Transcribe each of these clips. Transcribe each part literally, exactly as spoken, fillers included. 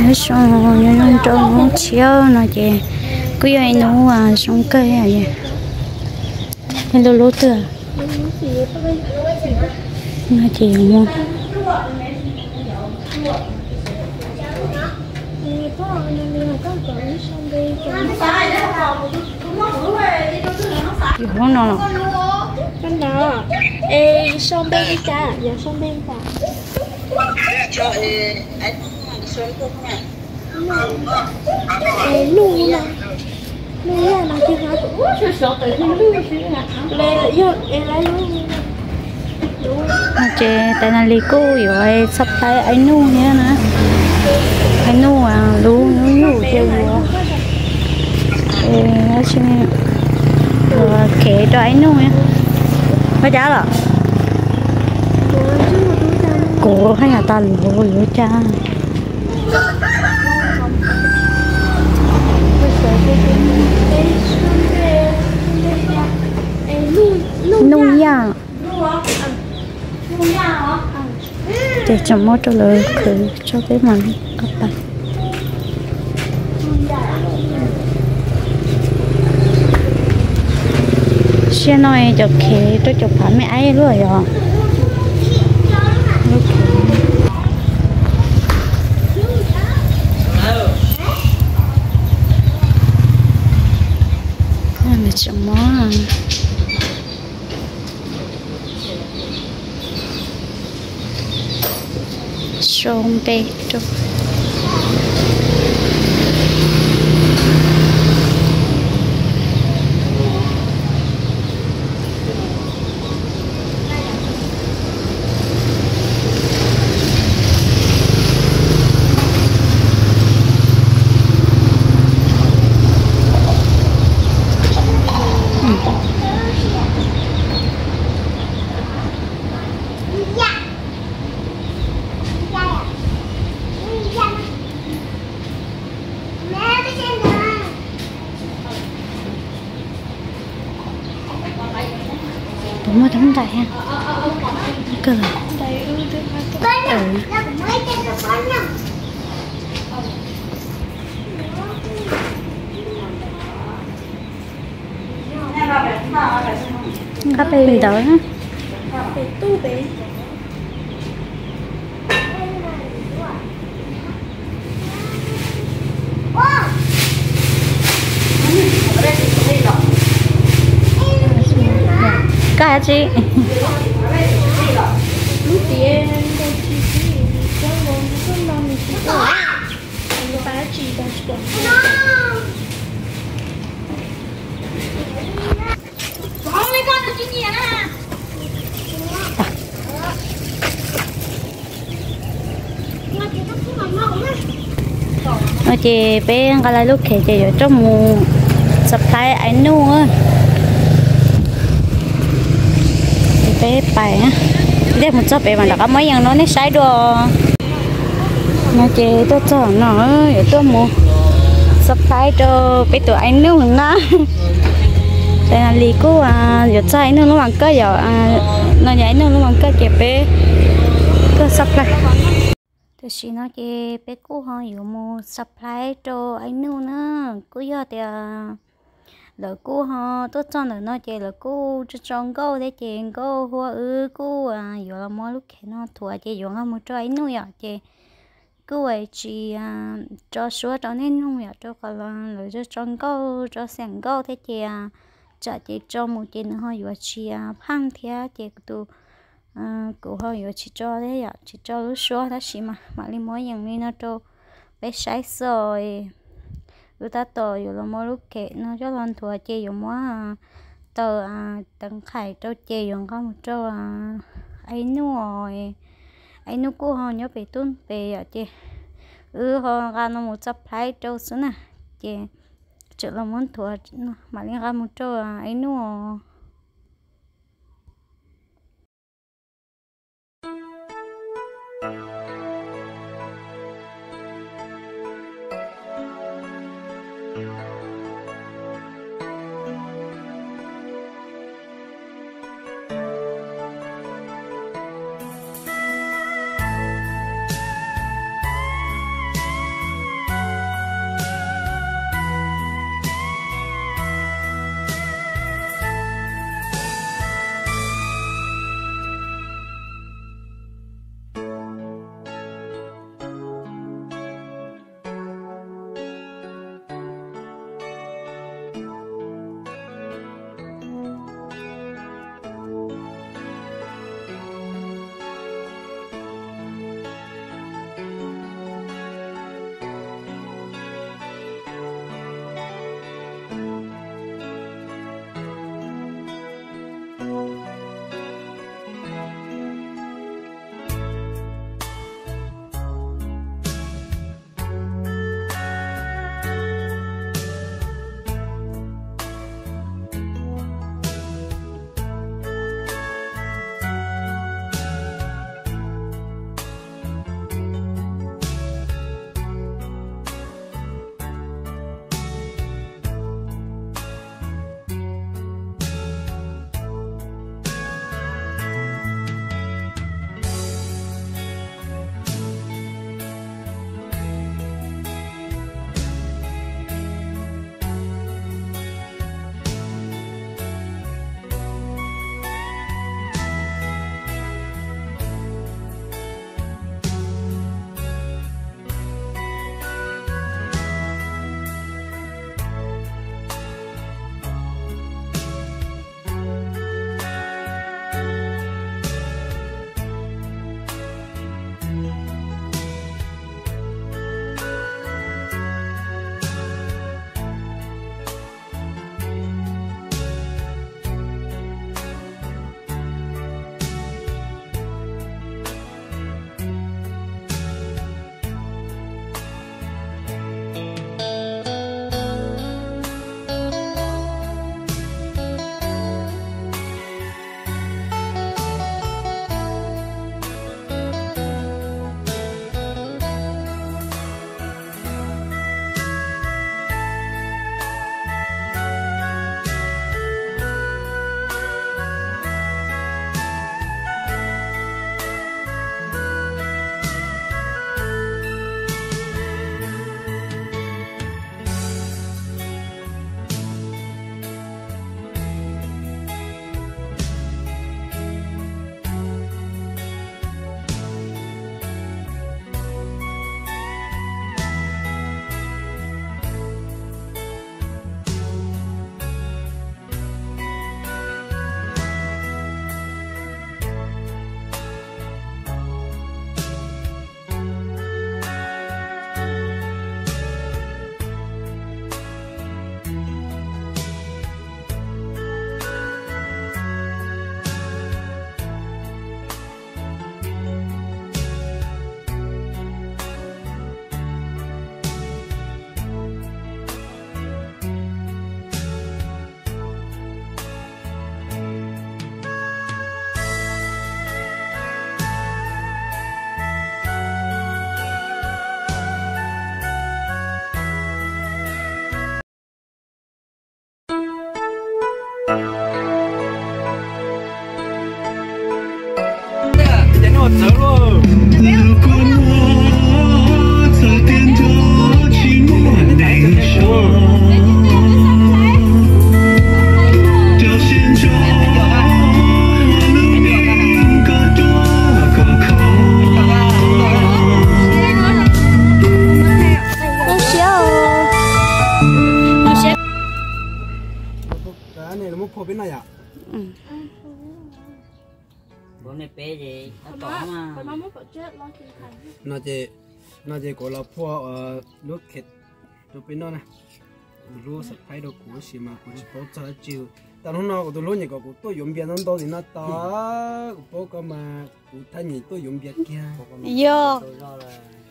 hết xong nhân nhân trong nó chiếu nó chị cứ vậy nó à xong cây à vậy nên lô lô tựa nó chỉ mua thì không nó con đó ê xong bên cả giờ xong bên cả cho anh xuống không nha ê lu là lu là nó chưa nói chưa sợ tới khi lu lê yêu ê lấy lu nó chơi tại là lý cô rồi sắp tới anh nu nhé nè anh nu à lu nu nu chơi rồi nó chơi rồi kể cho anh nu nhé có giá rồi cổ hay là ta lùi lùi cha nuôi ya để cho mót cho lời khử cho cái màn các bạn xe nói cho khế tôi chụp phá mẹ ấy luôn rồi là chấm món sông bê trúc đúng rồi đúng rồi ha cơ cà phê mình đỡ ha tu bé cái gì lúc thì em đang chỉ chỉ trong vòng không bao nhiêu chỉ có anh ba chỉ ba chỉ có mấy con được chuyện gì à nó chỉ bé cái là lúc kể chỉ ở trong mù sập tay anh nu á bé bài á để một số bé mà đã mấy lần nó nấy sai đồ nó chỉ tôi cho nó ở tôi mua sắp tay cho bé tụi anh nữa nó đây là lì cô à giờ sai nữa nó bằng cái giờ à nó nhảy nữa nó bằng cái kẹp bé cứ sắp lại tôi xin nó chỉ bé cô họ giờ mua sắp tay cho anh nữa nữa cứ giờ thì lỡ cô họ tốt cho nữa nó chơi là cô cho tròn câu để chơi câu hoa ư cô à giờ là mỗi lúc khi nó thua chơi dùng không một trái nuôi à chơi cô ấy chỉ à cho số cho nên không hiểu cho còn là lỡ cho tròn câu cho sành câu thế chơi à chả chơi cho một chơi nữa họ giờ chỉ à phăng thế chơi tụ à cô họ giờ chỉ cho đấy à chỉ cho lúc số đó chỉ mà mà đi mỗiอย่างนี้nó cho bé sai rồi người ta tờ dù là mỗi lúc kệ nó cho lần thua chơi dùng quá tờ à tầng khải trâu chơi dùng có một trâu à ấy nuôi ấy nuôi cô họ nhớ về tuôn về ở chơi ừ họ ra nó một sắp thái trâu xuống nè chơi chợ là muốn thua mà liên ra một trâu à ấy nuôi bữa nay bé gì nó Còn có má, mà còn má muốn bỏ chết lo thì thành. nó chỉ nó chỉ có là phua ở lúc khét tụi bên nó nè lúc sắp phải đồ cũ xí mà cũng bỏ cho chiều但係我哋攞嘢個個都用別人多啲啦，打嗰個嘛，古睇嘢都用別嘅。 Yo, tôi lo là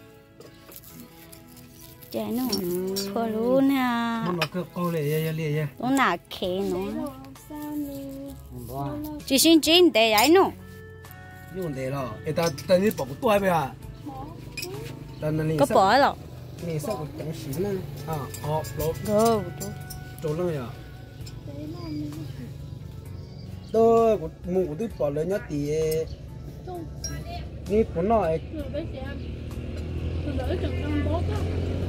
chạy nó khó luôn ha. 媽媽佢講嚟嘢嘢嘢， Nó nà khé nó. Rồi sao nè. mình bỏ Chỉ xin chín để ấy nó. 用得咯。誒，但但你薄個多係咪啊？但係你 Có bỏ rồi. 你識個講事呢？啊，哦，攞 Go. 做乜嘢？ Đấy là mình 都我我都bỏ lên nhất thì không. 你本來 Rồi bé chị em. Rồi đỡ chừng năm bốt á.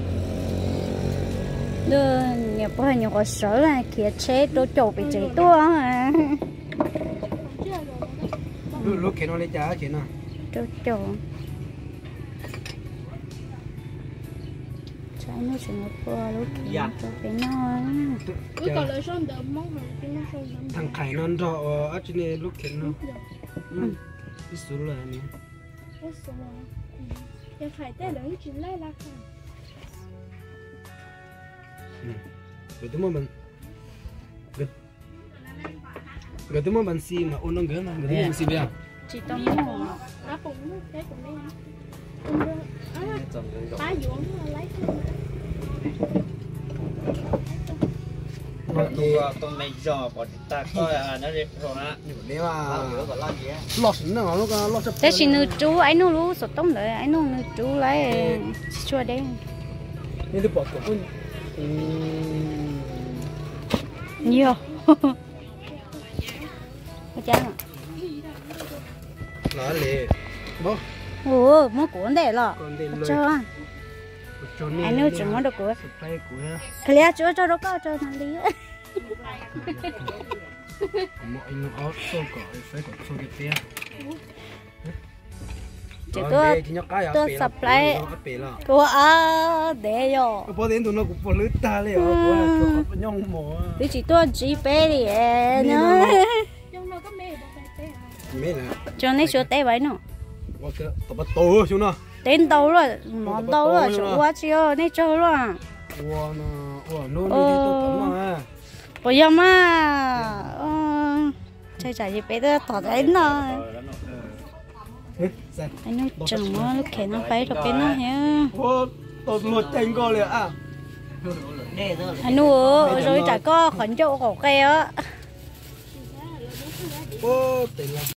Đưa nhiều bữa nhiều có sợ là kia chế tôi chụp bị chế tua à. Còn chưa rồi đó. lúc lúc kia nó lấy trả chuyện nào Tôi chụp. Trái nó chỉ một bữa lúc kia cho cái nó. Cứ còn lại son đỡ món mà cái nó son đỡ. thằng Khải nó rõ ở trên này lúc kia nó ừ cái số là nè Ủa sao mà. Em phải tới đỡ chuyện lấy là không. rồi tụi mình rồi rồi tụi mình xì mà ôn nó gỡ mà rồi tụi mình xì bây giờ Chỉ tao mua. Á cũng cái cũng đây hả? Không được. Á, bá dưỡng nó lấy cái nó chỉ tôi tôi mày giò bỏ ta coi à nó đi rồi á nếu mà bữa còn lo gì á lót nó nó nó lót Thế chỉ nữ chú ấy nó lú sốt tông đấy, ấy nó nữ chú lấy chua đen. nên tôi bỏ cái con Nhiều. Cái chán à? nó lệ bố Ủa, mua cuốn để lọ. còn đây Cho lôi à? cho nên Anh nuôi chúng nó được của. phải của Cái lẽ cho cho nó có cho nó đi. mọi người ở số cỏ phải có số cái té Chỉ tôi tôi supply của à để rồi. có đến tụi nó cũng bỏ lưới ta liền của của nhông mỏ Thì chỉ tôi chỉ bé đi nữa. trong nó có mẹ bỏ tay té à. mấy nè Cho nên số té vậy nó. qua cái tập bắt tổ xuống nó Đến đâu rồi, món đâu rồi, chỗ quá chiều nên chơi rồi. wow nó wow nó đi tôi tắm mà Bây giờ mà chơi chạy gì bé đó tỏ đến rồi. sao Anh nói chừng nó lúc kia nó phải rồi bé nó hả? wow tôi lột chanh co liền à nè rồi Anh nuôi rồi chả có khẩn chỗ cổ kia á. wow tiền là